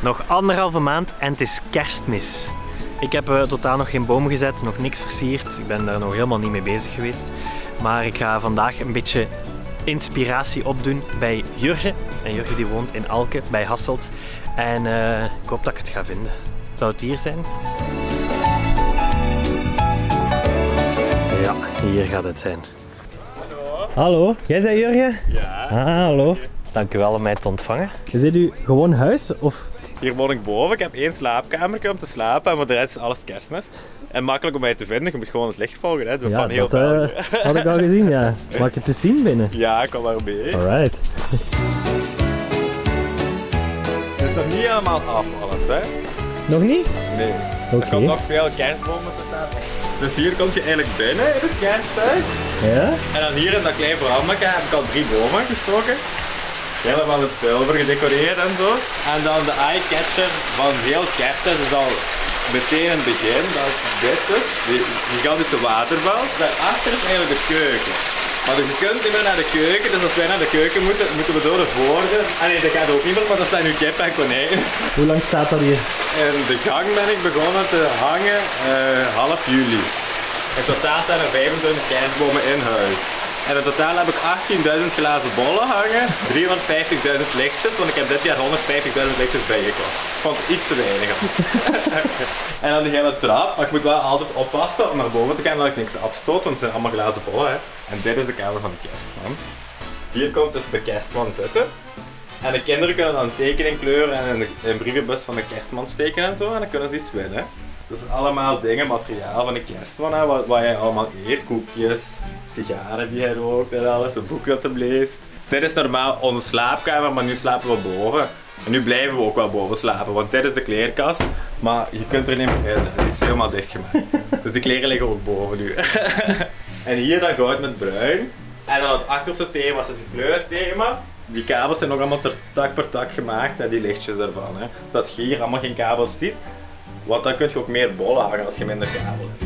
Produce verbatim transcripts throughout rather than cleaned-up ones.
Nog anderhalve maand en het is kerstmis. Ik heb uh, totaal nog geen boom gezet, nog niks versierd. Ik ben daar nog helemaal niet mee bezig geweest. Maar ik ga vandaag een beetje inspiratie opdoen bij Jurgen. En Jurgen die woont in Alke, bij Hasselt. En uh, ik hoop dat ik het ga vinden. Zou het hier zijn? Ja, hier gaat het zijn. Hallo. Hallo, jij bent Jurgen? Ja. Ah, hallo. Dank u wel om mij te ontvangen. Is dit uw gewoon huis? Of? Hier woon ik boven. Ik heb één slaapkamer om te slapen, en voor de rest is alles kerstmis. En makkelijk om mij te vinden, je moet gewoon het licht volgen. Hè. Ja, van heel dat uh, had ik al gezien, ja. Mag ik het te zien binnen? Ja, kom maar mee. Alright. Het is nog niet helemaal af alles, hè? Nog niet? Nee. Okay. Er komt nog veel kerstbomen te staan. Dus hier kom je eigenlijk binnen in het kersthuis. Ja? En dan hier in dat klein brandbakken heb ik al drie bomen gestoken. Helemaal het zilver gedecoreerd en zo. En dan de eye-catcher van heel kersthuis is al meteen in het begin. Dat is dit dus, die gigantische waterbal. Daarachter is eigenlijk de keuken. Maar je kunt niet meer naar de keuken, dus als wij naar de keuken moeten, moeten we door de voordeur. Ah nee, dat gaat ook niet meer, maar dat zijn nu kip en konijnen. Hoe lang staat dat hier? In de gang ben ik begonnen te hangen uh, half juli. In totaal staan er vijfentwintig kerstbomen in huis. En in totaal heb ik achttienduizend glazen bollen hangen, driehonderdvijftigduizend lichtjes, want ik heb dit jaar honderdvijftigduizend lichtjes bijgekocht. Ik vond het iets te weinig. En dan die hele trap, maar ik moet wel altijd oppassen om naar boven te gaan dat ik niks afstoot, want het zijn allemaal glazen bollen. Hè. En dit is de kamer van de kerstman. Hier komt dus de kerstman zitten. En de kinderen kunnen dan een tekening kleuren en in een brievenbus van de kerstman steken en zo, en dan kunnen ze iets winnen. Dus allemaal dingen, materiaal van de kerstman, hè, wat, wat jij allemaal eet, koekjes, sigaren die hij rookt en alles, een boek dat hij leest. Dit is normaal onze slaapkamer, maar nu slapen we boven. En nu blijven we ook wel boven slapen, want dit is de kleerkast, maar je kunt er niet meer in, die is helemaal dichtgemaakt. Dus de kleren liggen ook boven nu. En hier dan goud met bruin. En dan het achterste thema is het gekleurd thema. Die kabels zijn ook allemaal ter tak per tak gemaakt, hè, die lichtjes ervan. Hè. Zodat je hier allemaal geen kabels ziet. Want dan kun je ook meer bollen hangen als je minder kabel hebt.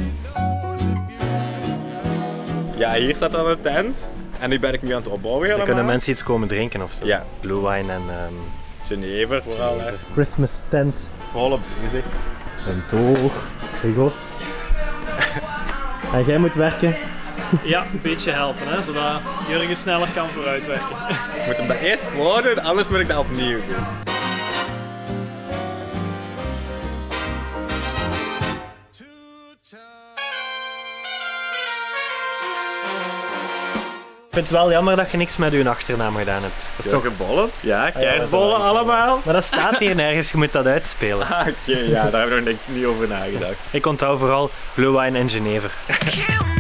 Ja, hier staat dan een tent. En nu ben ik nu aan het opbouwen helemaal. Dan kunnen mensen iets komen drinken of zo. Ja. Blue wine en... Um... Genever vooral. Hè. Christmas tent. Volop bezig. En toog. Rigos. En jij moet werken? Ja, een beetje helpen, hè, zodat Jurgen sneller kan vooruitwerken. Ik moet hem dat eerst voordoen, anders moet ik dat opnieuw doen. Ik vind het wel jammer dat je niks met je achternaam gedaan hebt. Dat is toch een bollen? Ja, kerstbollen allemaal. Maar dat staat hier nergens, je moet dat uitspelen. Ah, oké, okay, ja, daar hebben we nog niet over nagedacht. Ik onthoud vooral Blue Wine en Genever.